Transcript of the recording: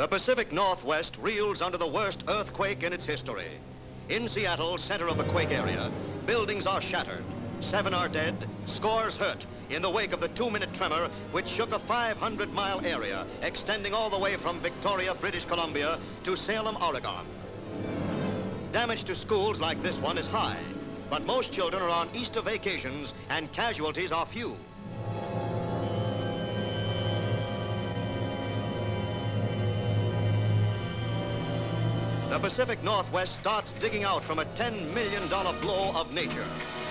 The Pacific Northwest reels under the worst earthquake in its history. In Seattle, center of the quake area, buildings are shattered. 7 are dead, scores hurt in the wake of the 2-minute tremor which shook a 500-mile area extending all the way from Victoria, British Columbia to Salem, Oregon. Damage to schools like this one is high, but most children are on Easter vacations and casualties are few. The Pacific Northwest starts digging out from a $10 million blow of nature.